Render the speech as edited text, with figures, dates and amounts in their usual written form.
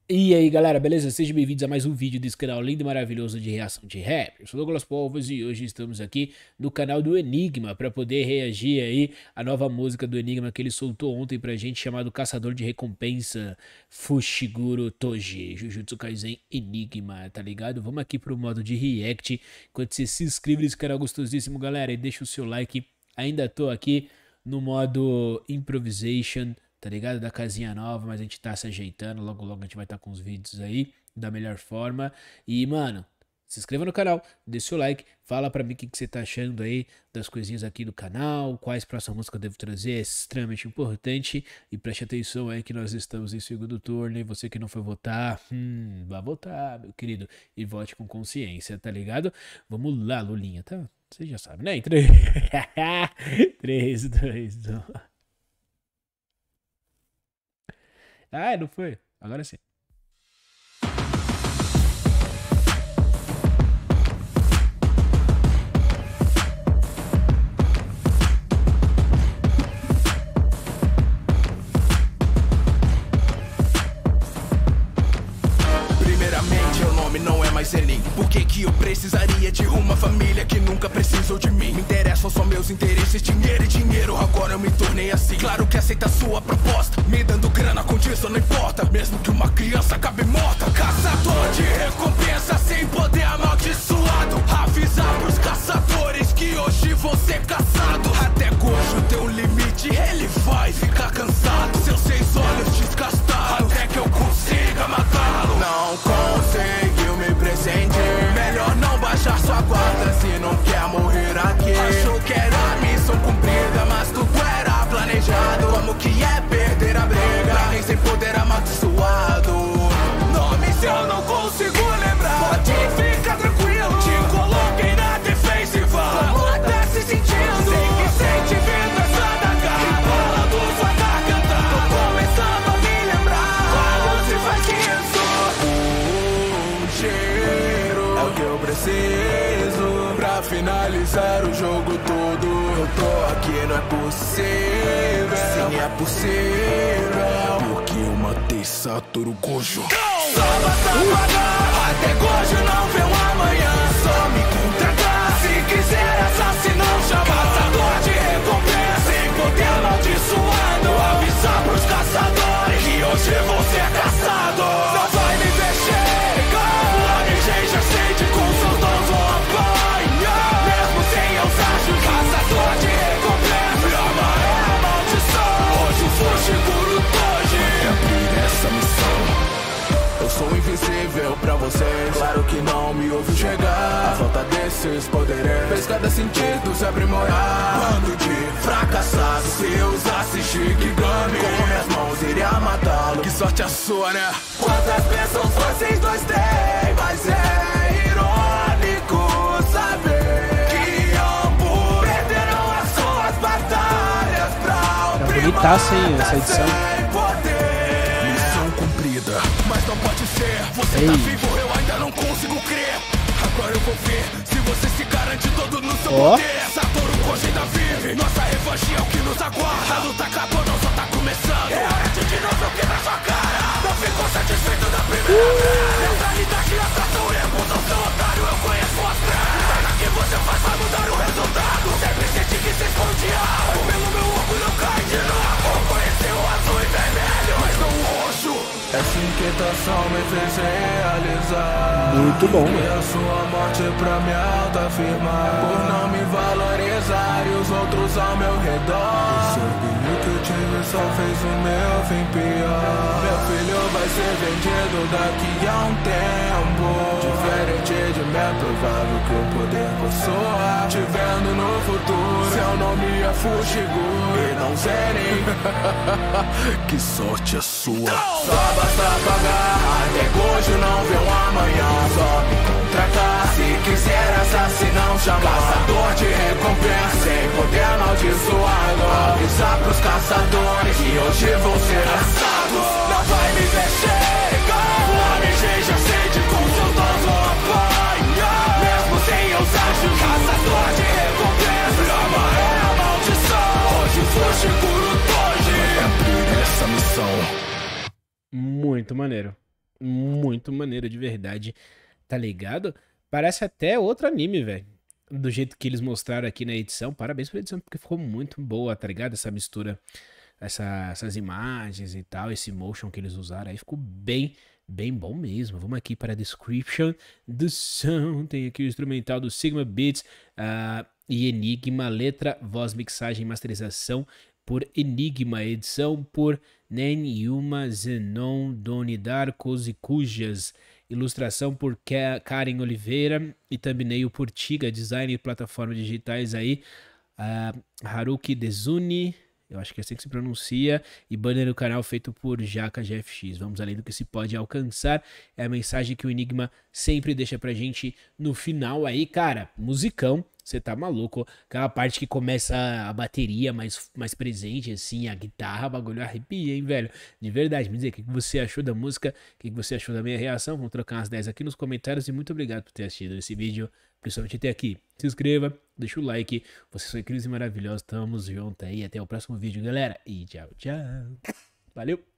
E aí galera, beleza? Sejam bem-vindos a mais um vídeo desse canal lindo e maravilhoso de reação de rap. Eu sou Douglas Povos e hoje estamos aqui no canal do Enigma para poder reagir aí à nova música do Enigma que ele soltou ontem pra gente, chamado Caçador de Recompensa Fushiguro Toji, Jujutsu Kaisen Enigma, tá ligado? Vamos aqui pro modo de react, enquanto você se inscreve nesse canal gostosíssimo, galera, e deixa o seu like. Ainda tô aqui no modo Improvisation, tá ligado? Da casinha nova, mas a gente tá se ajeitando. Logo, logo a gente vai estar com os vídeos aí da melhor forma. E, mano, se inscreva no canal, deixa o seu like, fala pra mim o que você tá achando aí das coisinhas aqui do canal, quais próximas músicas eu devo trazer, é extremamente importante. E preste atenção aí que nós estamos em segundo turno, e você que não foi votar, vá votar, meu querido, e vote com consciência, tá ligado? Vamos lá, Lulinha, tá? Você já sabe, né? 3, 3, 2, 1. Ah, não foi? Agora sim. Primeiramente, o nome não é mais Enem. Por que eu precisaria de uma família que nunca precisou de mim? Me interessam só meus interesses, dinheiro e dinheiro. Agora eu me tornei assim. Claro que aceita a sua proposta, me dando grana com disso não importa, mesmo que uma criança acabe morta. Caçador de recompensa sem poder amaldiçoado. Avisar pros caçadores que hoje vão ser caçados. Até Gojo tem um limite, ele vai ficar cansado. Seus 6 olhos desgastados, até que eu consiga matá-lo. Não conseguiu me presente, melhor não baixar sua guarda se não quer morrer aqui. Achou que era missão cumprida, mas tudo era planejado. Como que é perder a briga, nem sem poder amaldiçoado. Nome seu eu não consigo lembrar, pode ficar tranquilo, te coloquei na defensiva. Como até se sentindo, sei que sente vendo essa daga, embalando sua garganta. Tô começando a me lembrar, como se faz isso. Um cheiro é o que eu preciso pra finalizar o jogo todo. Eu tô aqui, não é possível. Sim, é possível, porque eu matei Satoru Gojo. Só basta pagar, até Gojo não vê um amanhã. Só me contratar, se quiser assassinar, chama caçador de recompensa. Sem poder amaldiçoado, avisar pros caçadores que hoje vão ser caçados. Não vai me ver chegar, o AMG já sente com seus dons vão apanhar. Mesmo sem eu acho caçador de recompensa, drama é a maldição. Hoje o Fushiguro Toji cumprir essa missão. Eu sou invisível pra vocês, claro que não me ouviu chegar. A falta desses poderes fez cada sentido se aprimorar. Bando de fracassados, se usasse Shikigami, com minhas mãos iria matá-lo. Que sorte a sua, né? Quantas bênçãos vocês dois têm, mas é irônico saber que ambos perderão as suas batalhas pra o bonitaça, hein, essa edição. Missão cumprida, mas não pode ser. Você tá vivo, eu ainda não consigo crer. Agora eu vou ver se você se garante todo no seu poder. Satoru Gojo ainda vive, nossa revanche é o que nos aguarda. A luta acabou, não só tá começando. É hora de novo eu quebrar sua cara. Não ficou satisfeito da primeira vez. Neutralidade e atração, recusa o seu otário, eu conheço as três. Nada que você faz vai mudar o resultado. Sempre senti que se esconde algo. Pelo meu orgulho eu caí de novo. Conheceu o azul e vermelho, mas não o roxo. Essa inquietação me fez realizar. Muito bom, e a sua morte pra me autoafirmar. Por não me valorizar e os outros ao meu redor. O orgulho que eu tive só fez o meu fim pior. Meu filho vai ser vendido daqui a um tempo. Diferente de mim, é provável que o poder possuar. Te vendo no futuro, seu nome é Fushiguro e não Zenin. Que sorte a sua. Só basta pagar, até Gojo não vê um amanhã. Só me contratar, se quiser assassinar, chama caçador de recompensa. Sem poder amaldiçoado, avisar pros caçadores que hoje vão ser caçados. Não vai me ver chegar, o AMG já sente com seu dom vão apanhar. Mesmo sem usar caçador de recompensa, drama é a maldição. Hoje o Fushiguro Toji vai cumprir essa missão. Muito maneiro. Muito maneiro de verdade, tá ligado? Parece até outro anime, velho. Do jeito que eles mostraram aqui na edição. Parabéns pela edição, porque ficou muito boa, tá ligado? Essa mistura, essas imagens e tal, esse motion que eles usaram aí ficou bem bom mesmo. Vamos aqui para a description do som. Tem aqui o instrumental do Sigma Beats e Enigma, letra, voz, mixagem e masterização por Enigma, edição por Nenhuma Zenon Donidar Cujas, ilustração por Karen Oliveira e thumbnail por Tiga, design e plataformas digitais aí, Haruki Dezuni, eu acho que é assim que se pronuncia, e banner no canal feito por Jaca GFX. Vamos além do que se pode alcançar, é a mensagem que o Enigma sempre deixa pra gente no final aí, cara, musicão. Você tá maluco? Aquela parte que começa a bateria mais presente, assim, a guitarra, o bagulho arrepia, hein, velho? De verdade, me dizer o que você achou da música, o que você achou da minha reação. Vamos trocar umas 10 aqui nos comentários e muito obrigado por ter assistido esse vídeo, principalmente até aqui. Se inscreva, deixa o like, vocês são incríveis e maravilhosos, tamo junto aí, até o próximo vídeo, galera, e tchau, tchau. Valeu!